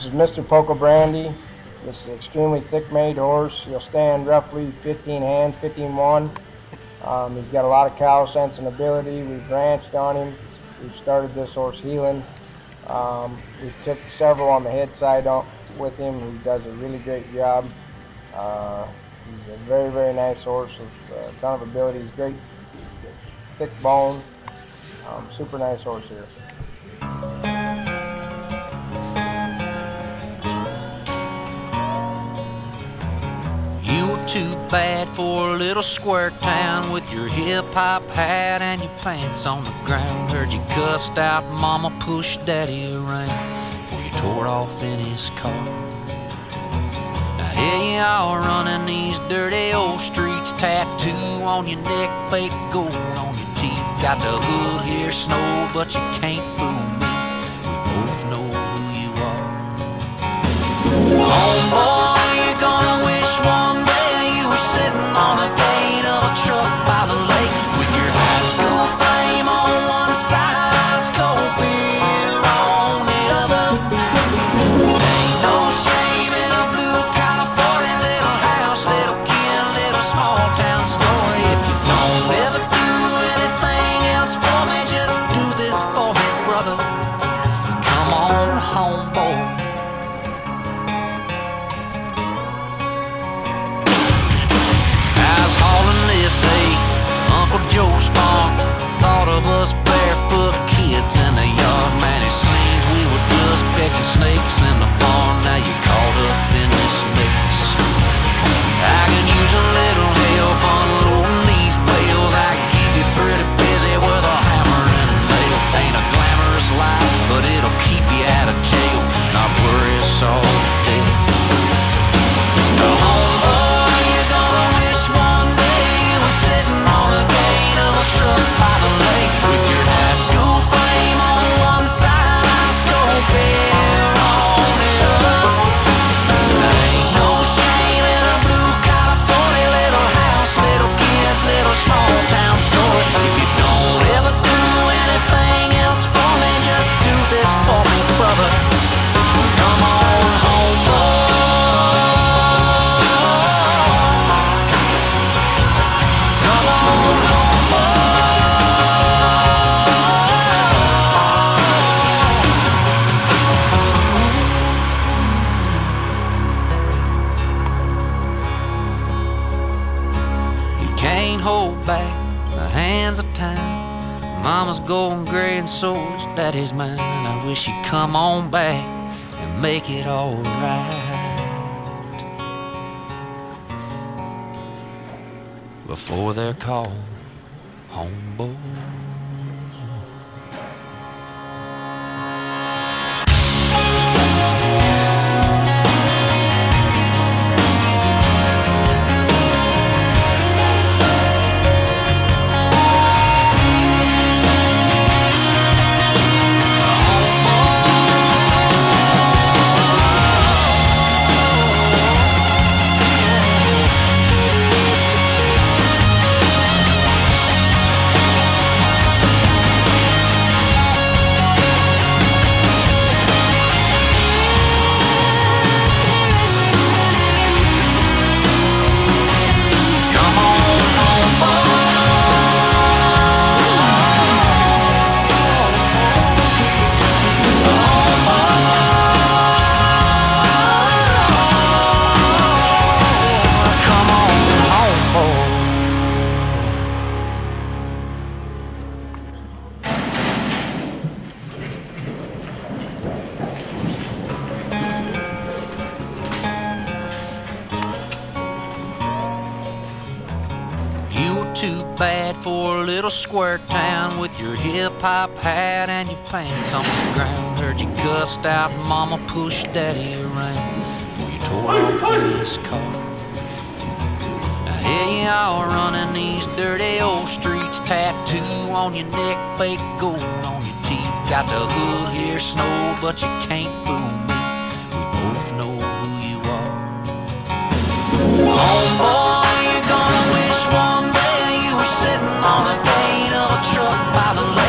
This is Mr. Poco Brandy. This is an extremely thick-made horse. He'll stand roughly 15 hands, 15-1. He's got a lot of cow sense and ability. We've ranched on him. We've started this horse healing. We took several on the head side with him. He does a really great job. He's a very, very nice horse with a ton of ability. He's great, thick bone. Super nice horse here. You were too bad for a little square town with your hip-hop hat and your pants on the ground. Heard you cussed out mama, pushed daddy around before you tore off in his car. Now here you are running these dirty old streets, tattoo on your neck, fake gold on your teeth. Got the hood here, snow, but you can't fool me. We both know who you are. Homeboy, you're gonna wish one day you were sitting on the gate of a truck by the lake with your high school fame on one side, high school beer on the other. Ain't no shame in a blue California little house, little kid, little small town story. If you don't ever do anything else for me, just do this for me, brother. Come on, homeboy. Uncle Joe's farm thought of us barefoot kids in the yard. Man, it seems we were just catching snakes in the barn. Now you're caught up in this mess. I can use a little help unloading these bales. I can keep you pretty busy with a hammer and a nail. Ain't a glamorous life, but it'll keep you out of jail, not worry us all to death. Go home, boy, you're gonna wish one day you were sitting on a truck by the lake with your high school fame on one side, high school beer on the other. Ain't no shame in a blue California little house, little kids, little small town story. If you don't ever do anything else for me, just do this for me, brother. Come on, homeboy. Come on, homeboy. Can't hold back the hands of time. Mama's going gray and so's daddy's mine. I wish you'd come on back and make it all right before they're called homeboy. Too bad for a little square town with your hip-hop hat and your pants on the ground. Heard you cussed out mama, pushed daddy around before you tore off in his car. Now here you are running these dirty old streets, tattoo on your neck, fake gold on your teeth. Got the hood here, snow, but you can't fool me. We both know who you are. Homeboy, you're gonna wish one day you were sitting on the gate of a truck by the lake.